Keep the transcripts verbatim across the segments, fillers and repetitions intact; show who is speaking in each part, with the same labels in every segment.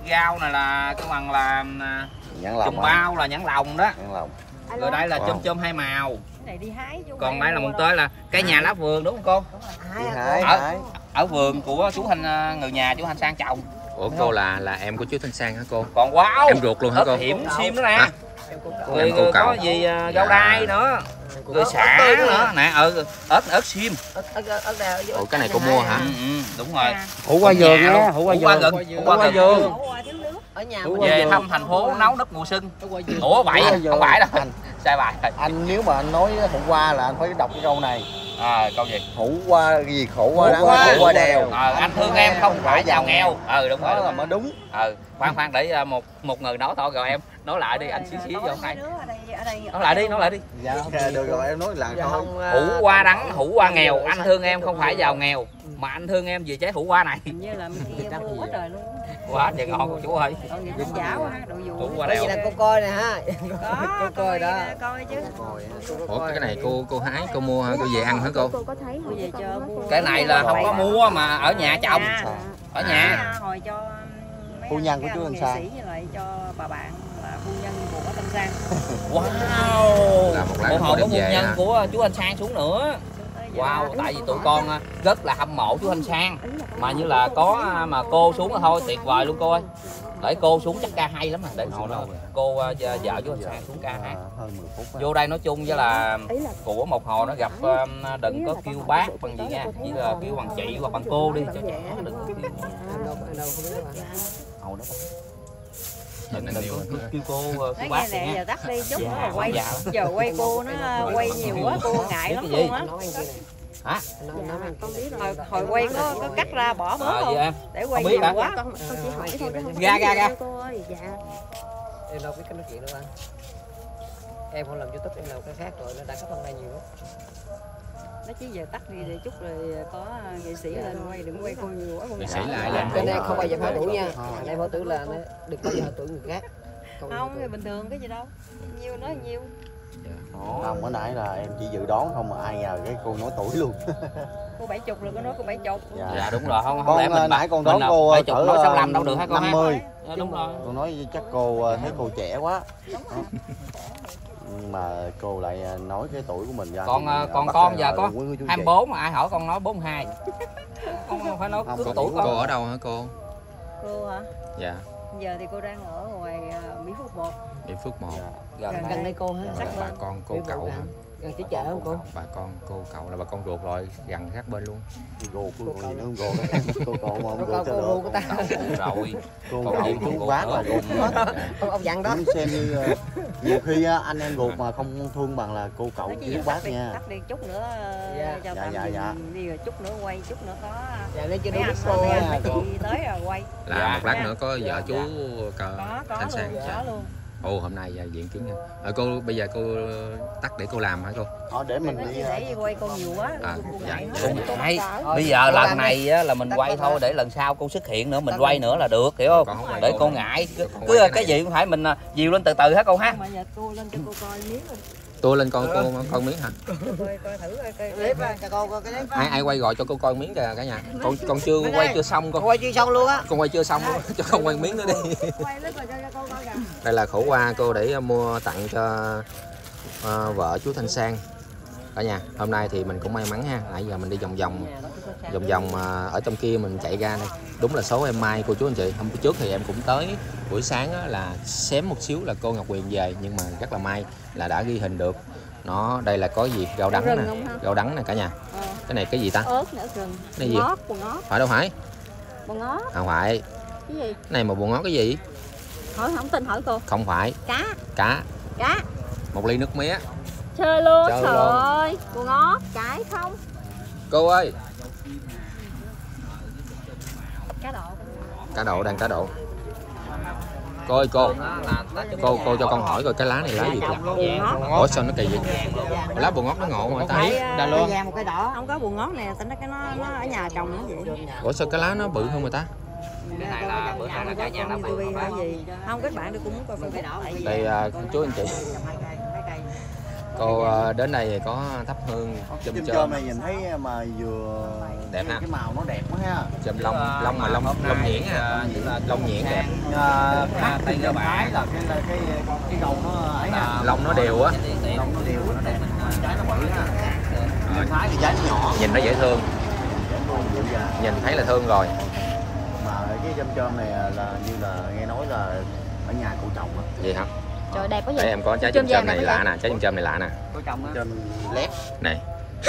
Speaker 1: rau này là cái bằng là
Speaker 2: nhãn lồng,
Speaker 1: trùng bao là nhãn lồng đó.
Speaker 2: Nhãn lồng.
Speaker 1: Rồi đây là wow. chôm chôm hai màu. Còn đây là một tới là cái nhà lá vườn đúng không cô?
Speaker 2: Hái,
Speaker 1: ở,
Speaker 2: hái.
Speaker 1: ở vườn của chú Thanh, người nhà chú Thanh Sang trồng.
Speaker 3: Ủa cô là là em của chú Thanh Sang hả cô?
Speaker 1: Còn wow.
Speaker 3: Em ruột luôn hả cô?
Speaker 1: Hiểm sim nữa nè.
Speaker 3: À?
Speaker 1: Rồi, rồi có gì uh, rau đay nữa. Rồi xả nữa nè, ừ, ớt ớt sim.
Speaker 3: Ủa cái này cô mua hả?
Speaker 1: Ừ, ừ, đúng rồi.
Speaker 2: Hủ qua vườn nha, hủ qua vườn.
Speaker 1: Hủ qua vườn. Về thăm thành phố nấu nước mùa xuân. Ủa vậy không phải đâu. Sai bài.
Speaker 2: Anh nếu mà anh nói hủ qua là anh phải đọc cái câu này.
Speaker 1: À, câu gì?
Speaker 2: Hủ qua cái gì khổ qua đắng, khổ qua đèo.
Speaker 1: Ờ, anh thương em không phải giàu nghèo. Ừ đúng rồi.
Speaker 2: Đó là mới đúng.
Speaker 1: Ừ, khoan khoan để một một người nói thôi rồi em nói lại đi, anh xí xí vô này. Nói lại đi, nói lại đi.
Speaker 2: Dạ được rồi em nói lại thôi.
Speaker 1: Hủ qua đắng, hủ qua nghèo, anh thương em không phải giàu nghèo mà anh thương em vì trái hủ qua này.
Speaker 4: Như là mình mua quá trời luôn.
Speaker 1: Quá trời ngon của chú ơi. Hủ qua đèo.
Speaker 4: Là cô coi nè ha. Có, cô coi đó. Coi chứ.
Speaker 3: Ủa cái này cô cô hái cô mua hả? Cô về ăn hả cô?
Speaker 1: Cái này là không có mua mà ở nhà trồng. Ở nhà.
Speaker 4: Hồi cho
Speaker 2: phu nhân của chú Thanh Sang.
Speaker 4: Với lại cho bà bạn là phu nhân của Thanh Sang.
Speaker 1: Wow.
Speaker 3: Là một lát
Speaker 1: một hồi có phu nhân
Speaker 3: hả?
Speaker 1: của chú Thanh Sang xuống nữa. Wow, tại vì tụi con rất là hâm mộ chú Thanh Sang. Mà như là có mà cô xuống thôi tuyệt vời luôn cô ơi. Để cô xuống chắc ca hay lắm mà để hồi đó cô vợ chú Thanh Sang xuống ca hát. Vô đây nói chung với là của một hồi nó gặp đừng có kêu bác bằng gì nha, chỉ là kêu bằng chị hoặc bằng cô đi cho trẻ, đừng có kêu hồi đó đừng có kêu cô kêu bác
Speaker 4: nha. Giờ tắt đi chút nữa là quay. Giờ quay cô nó quay nhiều quá cô ngại lắm luôn á.
Speaker 1: Hả?
Speaker 4: Hồi, hồi quay có, có cắt ra bỏ bớt
Speaker 1: à,
Speaker 4: không?
Speaker 1: em?
Speaker 4: Để quay
Speaker 1: không biết
Speaker 4: nhiều quá.
Speaker 1: Ra ra ra.
Speaker 5: Em đâu biết cái nói chuyện đâu anh. Em không làm YouTube, em làm cái khác rồi nó đã có phần này nhiều lắm.
Speaker 4: Nó chứ giờ tắt đi để chút rồi có nghệ sĩ lên quay, đừng quay cô nhiều quá.
Speaker 3: Nghệ sĩ lại làm.
Speaker 5: Cái này không bao giờ hỏi tuổi nha. Em hỏi tuổi là đừng bao giờ hỏi tuổi người khác.
Speaker 4: Không, thì bình thường cái gì đâu. Nhiều nói nhiều.
Speaker 2: Không, bữa nãy là em chỉ dự đoán không mà ai ngờ cái cô nói tuổi luôn.
Speaker 4: Cô bảy chục rồi, cô nói cô bảy chục.
Speaker 1: Dạ, dạ đúng rồi, không không
Speaker 2: con,
Speaker 1: lẽ mình
Speaker 2: nãy con đoán cô
Speaker 1: bảy chục nói sáu mươi lăm đâu được hả con?
Speaker 2: năm mươi.
Speaker 1: Dạ, đúng rồi.
Speaker 2: Con nói chắc cô thấy cô trẻ quá. Nhưng mà cô lại nói cái tuổi của mình ra.
Speaker 1: Còn còn con giờ có hai mươi bốn mà ai hỏi con nói bốn mươi hai. Con không phải nói
Speaker 3: không,
Speaker 1: tuổi
Speaker 3: cô,
Speaker 1: con.
Speaker 3: Cô ở đâu hả cô?
Speaker 4: Cô hả?
Speaker 3: Dạ.
Speaker 4: Giờ thì cô đang ở ngoài Mỹ Phước một.
Speaker 3: Mỹ Phước một.
Speaker 4: Gần, gần, gần đây cô hả?
Speaker 3: Là bà con cô cậu hả?
Speaker 5: Gần chỉ chợ không cô?
Speaker 3: Bà con cô cậu là bà con ruột rồi, gần sát bên luôn.
Speaker 2: Ruột cô gì nữa không cô? Cô cậu mà không ruột
Speaker 5: cho được.
Speaker 3: Cô rồi.
Speaker 2: Cô cậu chú bác là ruột.
Speaker 5: Ông dặn đó.
Speaker 2: Xem như nhiều khi anh em ruột mà không thương bằng là cô cậu chú bác nha.
Speaker 4: Tắt đi chút nữa cho
Speaker 2: dạ dạ dạ.
Speaker 4: Đi rồi chút nữa quay, chút nữa có.
Speaker 5: Dạ đây chưa đúng
Speaker 4: cô chị tới rồi quay.
Speaker 3: Là một lát nữa có vợ chú Thanh Sang.
Speaker 4: Có luôn.
Speaker 3: Ồ hôm nay diện kiến nha. À, cô bây giờ cô tắt để cô làm hả cô?
Speaker 2: Ờ để mình đi
Speaker 4: để quay cô nhiều quá.
Speaker 3: À, dạ.
Speaker 1: Hay. Bây giờ lần này á, là mình quay thôi để lần sau cô xuất hiện nữa mình quay nữa là được hiểu không? không để cô ngại cứ, cứ cái, cái gì cũng phải mình dìu lên từ từ hả cô ha?
Speaker 4: Mà giờ cô lên cho cô coi miếng rồi.
Speaker 3: Tôi lên con cô con miếng hả?
Speaker 4: Coi coi thử coi clip cho cô coi cái
Speaker 3: ai ai quay gọi cho cô coi miếng kìa cả nhà. Con con chưa quay chưa xong con.
Speaker 5: Quay chưa xong luôn á.
Speaker 3: Con quay chưa xong luôn. Cho con quay miếng nữa đi. Đây là khổ qua cô để mua tặng cho uh, vợ chú Thanh Sang. Cả nhà, hôm nay thì mình cũng may mắn ha. Nãy giờ mình đi vòng vòng vòng vòng uh, ở trong kia mình chạy ra đây. Đúng là số em may cô chú anh chị. Hôm trước thì em cũng tới buổi sáng á, là xém một xíu là cô Ngọc Huyền về nhưng mà rất là may là đã ghi hình được. Nó đây là có gì rau đắng nè, rau đắng nè cả nhà. Ờ. Cái này cái gì ta?
Speaker 4: Ớt nữa rừng.
Speaker 3: Cái gì?
Speaker 4: Ngót, bùa ngót.
Speaker 3: Phải đâu phải?
Speaker 4: Bùa ngót.
Speaker 3: Không phải.
Speaker 4: Cái gì?
Speaker 3: Cái này mà bùa ngót cái gì?
Speaker 4: Hỏi không tin hỏi cô.
Speaker 3: Không phải.
Speaker 4: Cá.
Speaker 3: Cá.
Speaker 4: Cá.
Speaker 3: Một ly nước mía.
Speaker 4: Chơi luôn, trời ơi. Bùa ngót, trái không?
Speaker 3: Cô ơi.
Speaker 4: Cá độ.
Speaker 3: Cá độ đang cá độ. Cô ơi cô. Cô cô cho con hỏi coi cái lá này lá gì cô? Ủa sao nó kỳ vậy? Lá bùa ngót nó ngộ mà ta.
Speaker 4: Đà luôn. Một cái đỏ, không có bùa ngót nè, tính cái nó nó ở nhà trồng nữa vậy.
Speaker 3: Ủa sao cái lá nó bự hơn người ta?
Speaker 1: Cái này là bữa nay là cả nhà nó bự
Speaker 4: không? Không các bạn được cũng muốn coi cái đỏ.
Speaker 3: Đây uh, chú anh chị. Cô uh, đến đây có thắp hương chôm
Speaker 2: chôm
Speaker 3: chôm
Speaker 2: chôm này nhìn thấy mà vừa
Speaker 3: đẹp ha.
Speaker 2: Cái màu nó đẹp quá ha.
Speaker 3: Chôm lông lông mà lông lông nhuyễn ha. Lông nhuyễn đẹp.
Speaker 2: Tay các bạn là cái cái cái đầu nó ấy ha.
Speaker 3: Lông nó đều á.
Speaker 2: Lông nó đều nó đẹp. Trái nó bự ha. Thái thì trái nhỏ.
Speaker 3: Nhìn nó dễ thương. Nhìn thấy là thương rồi.
Speaker 2: Mà cái chôm chôm này là như là nghe nói là ở nhà cụ trồng á.
Speaker 3: Vậy hả?
Speaker 6: Trời đẹp quá vậy.
Speaker 3: Đây em có trái chôm chôm này lạ nè, trái chôm chôm này lạ nè.
Speaker 2: Có trồng á. Chôm lép.
Speaker 3: Này.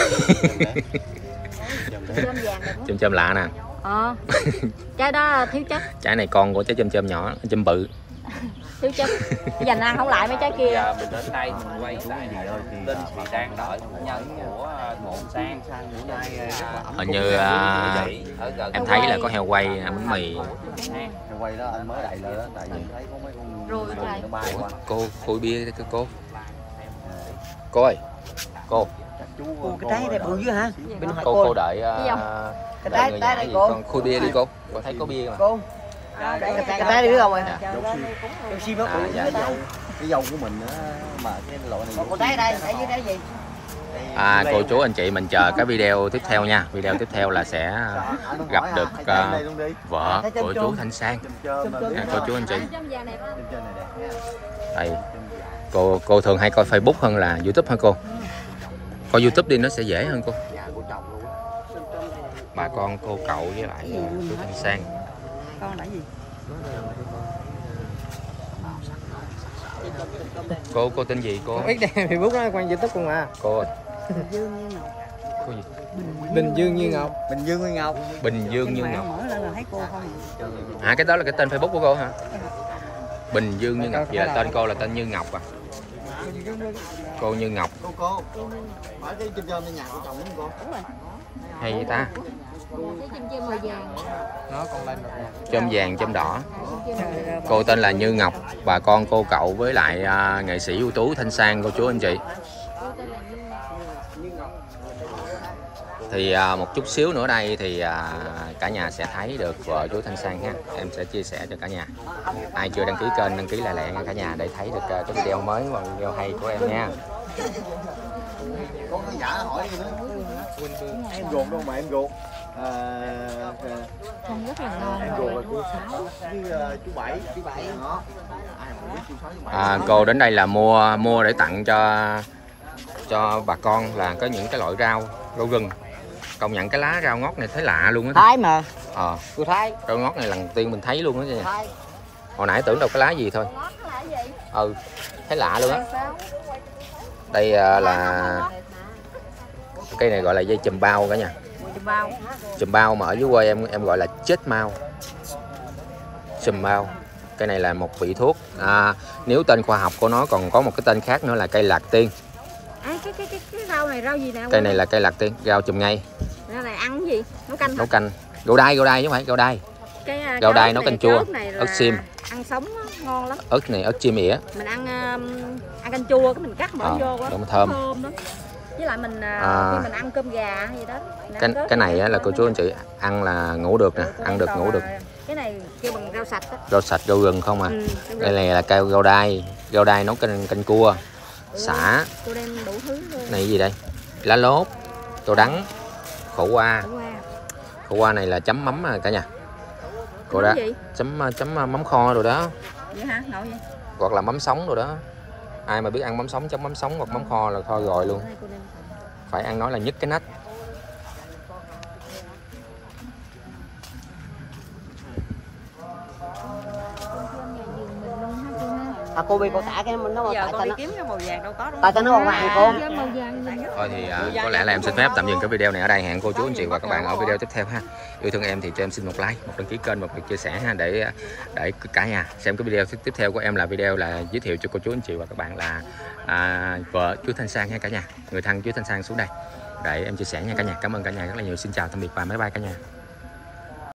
Speaker 6: Chôm vàng đẹp quá.
Speaker 3: Chôm chôm lạ nè.
Speaker 6: Ờ. Trái đó thiếu chất.
Speaker 3: Trái này con của trái chôm chôm nhỏ, chôm bự.
Speaker 6: Thiếu chất. Dành ăn không lại mấy trái kia.
Speaker 1: Giờ mình đến đây mình quay lại Linh thì đang đợi nhân của Ngộ Sang.
Speaker 3: Hình như uh, em thấy là có heo quay, bánh mì.
Speaker 2: Heo quay đó anh mới đậy lên đó, tại vì thấy có mấy con
Speaker 6: rồi
Speaker 2: nó bay qua.
Speaker 3: Cô, khui bia cô cô. Cô ơi, cô.
Speaker 5: Cô cái trái đẹp bự dữ hả? Bên hỏi
Speaker 3: Cô
Speaker 5: cô.
Speaker 3: cô đợi, uh,
Speaker 5: Cái
Speaker 3: đợi
Speaker 5: trái
Speaker 3: người
Speaker 5: trái
Speaker 3: nhà
Speaker 5: đây
Speaker 3: gì
Speaker 5: cô.
Speaker 3: con khui bia đi cô. Con thấy có bia mà.
Speaker 5: Cô. Cái trái này biết không ạ?
Speaker 2: Cái sim nó bự
Speaker 3: dạ, dạ.
Speaker 2: cái dâu của mình á mà cái loại này.
Speaker 5: Cô trái đây, ở dưới trái gì?
Speaker 3: À, cô chú anh chị mình chờ cái video tiếp theo nha. Video tiếp theo là sẽ gặp được uh, vợ của chú Thanh Sang. À, cô chú anh chị. Đây. Cô cô thường hay coi Facebook hơn là YouTube hả cô? Coi YouTube đi nó sẽ dễ hơn cô. Bà con cô cậu với lại uh, chú Thanh Sang.
Speaker 4: Con là gì?
Speaker 3: Cô cô tên gì cô?
Speaker 5: Con ít đây Facebook đó quan YouTube con mà.
Speaker 3: Cô ơi.
Speaker 4: Bình Dương như Ngọc.
Speaker 3: Cô gì?
Speaker 5: Bình Dương như Ngọc. Bình Dương như Ngọc.
Speaker 3: Bình Dương như Ngọc.
Speaker 4: Mở lên là thấy cô không?
Speaker 3: À, cái đó là cái tên Facebook của cô hả? Bình Dương như Ngọc. Vậy là tên cô là tên Như Ngọc à? Cô Như Ngọc.
Speaker 2: Cô cô. Hỏi cái chôm chômในnhà của chồng đúng không cô?
Speaker 3: Hay vậy ta?
Speaker 6: Trái chôm chôm màu vàng.
Speaker 5: Nó còn lên rồi.
Speaker 3: Chôm vàng chôm đỏ. Cô tên là Như Ngọc, bà con cô cậu với lại uh, nghệ sĩ ưu tú Thanh Sang cô chú anh chị. Thì uh, một chút xíu nữa đây thì uh, cả nhà sẽ thấy được vợ chú Thanh Sang ha. Em sẽ chia sẻ cho cả nhà. Ai chưa đăng ký kênh đăng ký lại lẹ nha cả nhà để thấy được uh, cái video mới và video hay của em nha.
Speaker 2: Có khán giả hỏi gì nữa? Em ruột đâu mà em ruột. À,
Speaker 6: Không rất là ngon.
Speaker 2: em ruột là cô Sáu với uh, chú Bảy. Chú Bảy đó. Ai không biết chú Sáu chú Bảy.
Speaker 3: À, cô đến đây là mua mua để tặng cho cho bà con là có những cái loại rau rau rừng. Công nhận cái lá rau ngót này thấy lạ luôn á.
Speaker 5: Thái mà.
Speaker 3: Ờ.
Speaker 5: Cô Thái.
Speaker 3: Rau ngót này lần tiên mình thấy luôn á nha. Hồi nãy tưởng đâu cái lá gì thôi. Ừ, thấy lạ luôn á. Đây uh, là cây này gọi là dây chùm bao cả nhà.
Speaker 4: Chùm bao.
Speaker 3: Chùm bao mà ở dưới quê em em gọi là chết mau. Chùm bao. Cây này là một vị thuốc. À, nếu tên khoa học của nó còn có một cái tên khác nữa là cây lạc tiên.
Speaker 6: À, cái cái cái cái rau này rau gì nè?
Speaker 3: Cây này là cây lạc tiên, rau chùm ngay.
Speaker 6: Rau này ăn cái gì? Nấu canh.
Speaker 3: Nấu canh. Gạo đay, gạo đay chứ không phải gạo đay.
Speaker 6: Cái
Speaker 3: Gạo đay nấu canh chua, ớt xiêm.
Speaker 6: Ăn sống đó, ngon lắm.
Speaker 3: Ớt này ớt chiêm ỉa.
Speaker 6: Mình ăn um, ăn canh chua cái mình cắt bỏ
Speaker 3: à,
Speaker 6: vô đó.
Speaker 3: Đúng thơm.
Speaker 6: Thơm đó. Với lại mình
Speaker 3: À.
Speaker 6: khi mình ăn cơm gà hay gì đó.
Speaker 3: Cái cái này á, là cô chú anh chị ăn là ngủ được nè, ăn được ngủ được.
Speaker 6: Cái này kêu bằng rau sạch đó.
Speaker 3: Rau sạch, rau rừng không à.
Speaker 6: Ừ,
Speaker 3: Đây này là cây rau đay, rau đay nấu canh canh cua, xả.
Speaker 6: Tôi đem đủ thứ luôn.
Speaker 3: Này gì đây? Lá lốt, tô đắng, khổ qua.
Speaker 6: Khổ qua.
Speaker 3: Khổ qua này là chấm mắm à cả nhà. Cô đó chấm chấm mắm kho rồi đó.
Speaker 6: Vậy hả? Ngộ vậy?
Speaker 3: Hoặc là mắm sống rồi đó. Ai mà biết ăn mắm sống chấm mắm sống hoặc mắm kho là thôi rồi luôn. Phải ăn nói là nhức cái nách.
Speaker 5: À, cô bị cô tả cái mình nó
Speaker 4: Giờ
Speaker 5: tại
Speaker 4: con
Speaker 5: sao
Speaker 4: đi
Speaker 5: nó
Speaker 4: kiếm cái màu vàng đâu có đúng
Speaker 5: tại sao nó màu vàng cô?
Speaker 3: Thôi thì à, có lẽ là em xin phép tạm dừng cái video này ở đây. Hẹn cô chú anh chị và các bạn ở video tiếp theo ha. Yêu thương em thì cho em xin một like, một đăng ký kênh, một lượt chia sẻ ha, để để cả nhà xem cái video tiếp theo của em là video là giới thiệu cho cô chú anh chị và các bạn là à, vợ chú Thanh Sang ha cả nhà, người thân chú Thanh Sang xuống đây để em chia sẻ nha cả nhà. Cảm ơn cả nhà rất là nhiều. Xin chào tạm biệt và bye bye cả nhà.